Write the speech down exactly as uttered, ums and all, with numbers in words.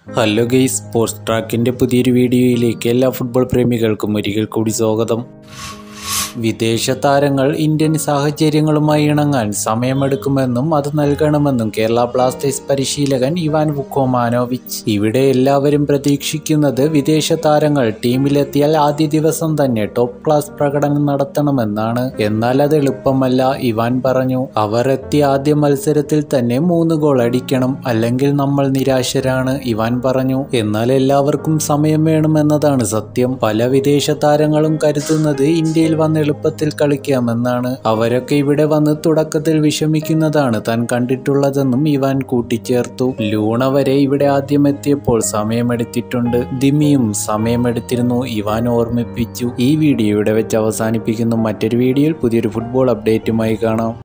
Hello guys, sports ട്രാക്കിൻ്റെ പുതിയൊരു വീഡിയോയിലേക്ക് എല്ലാ ഫുട്ബോൾ പ്രേമികൾക്കും ഒരിക്കൽ കൂടി സ്വാഗതം. വിദേശ താരങ്ങൾ ഇന്ത്യൻ സാഹചര്യങ്ങളുമായി ഇണങ്ങാൻ സമയമെടുക്കുമെന്നും അത് നൽകണമെന്നും കേരള ബ്ലാസ്റ്റേഴ്സ് പരിശീലകൻ ഇവാൻ വുക്കോമാനോവിച്ച്. ഇവിടെ എല്ലാവരും പ്രതീക്ഷിക്കുന്നത് വിദേശ താരങ്ങൾ ടീമിലെത്തിയാൽ ആദ്യ ദിവസം തന്നെ ടോപ്പ് ക്ലാസ് പ്രകടനം നടത്തണമെന്നാണ്. എന്നാൽ അത് എളുപ്പമല്ല, ഇവാൻ പറഞ്ഞു. അവർ എത്തിയ ആദ്യ മത്സരത്തിൽ തന്നെ മൂന്ന് ഗോൾ അടിക്കണം, അല്ലെങ്കിൽ നമ്മൾ നിരാശരാണ്, ഇവാൻ പറഞ്ഞു. എന്നാൽ എല്ലാവർക്കും സമയം വേണമെന്നതാണ് സത്യം. പല വിദേശ താരങ്ങളും കരുതുന്നത് ഇന്ത്യയിൽ വന്ന് എളുപ്പത്തിൽ കളിക്കാമെന്നാണ്. അവരൊക്കെ ഇവിടെ വന്ന് തുടക്കത്തിൽ വിഷമിക്കുന്നതാണ് താൻ കണ്ടിട്ടുള്ളതെന്നും ഇവാൻ കൂട്ടിച്ചേർത്തു. ലൂണ വരെ ഇവിടെ ആദ്യം എത്തിയപ്പോൾ സമയമെടുത്തിട്ടുണ്ട്, ദിമിയും സമയമെടുത്തിരുന്നു, ഇവാൻ ഓർമ്മിപ്പിച്ചു. ഈ വീഡിയോ ഇവിടെ വെച്ച് അവസാനിപ്പിക്കുന്നു. മറ്റൊരു വീഡിയോയിൽ പുതിയൊരു ഫുട്ബോൾ അപ്ഡേറ്റുമായി കാണാം.